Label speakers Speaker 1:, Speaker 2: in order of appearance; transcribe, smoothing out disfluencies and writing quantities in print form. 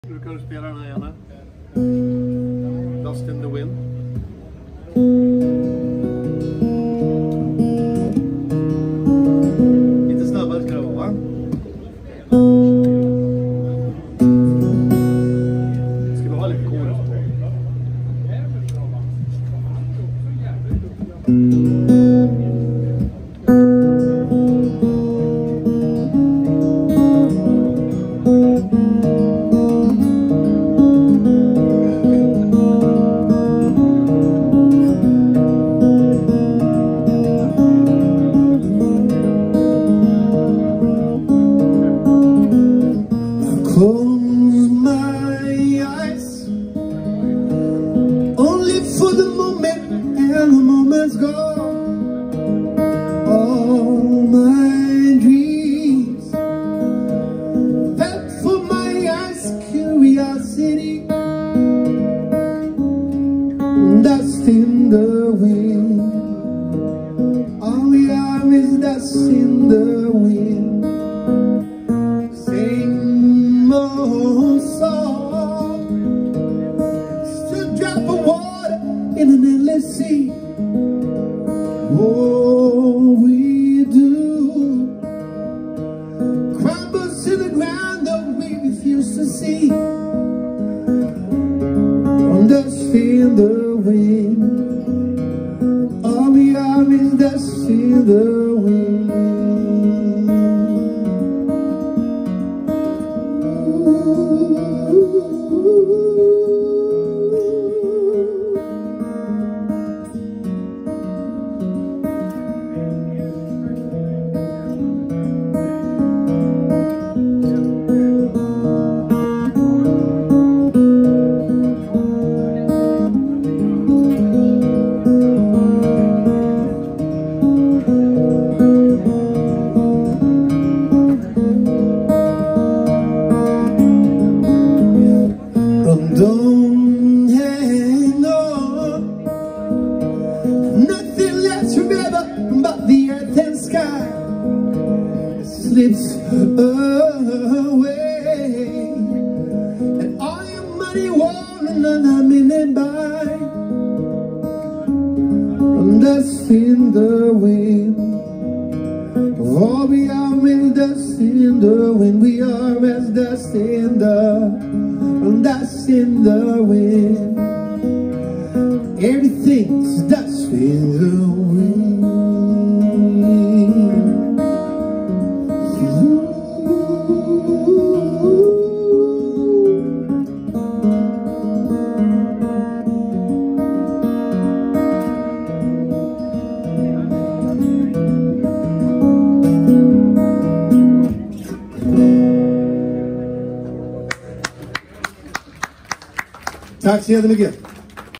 Speaker 1: Nu kan du spela den här gärna. Dust in the wind. Lite snabbare ska det vara, va? Ska vi ha lite kor?
Speaker 2: Close my eyes, only for the moment, and the moment's gone. All my dreams, fed for my eyes, curiosity, dust in the wind. All we are is dust in the wind. Still drop of water in an endless sea. Oh, we do crumbles to the ground that we refuse to see. On dust in the wind. All we are is dust in the wind. Don't hang on, nothing left forever but the earth and sky. It slips away, and all your money won't another minute by. Dust in the wind. Oh, we are as dust in the wind. We are as dust in the wind. Everything's dust in the wind. Tack så jättemycket.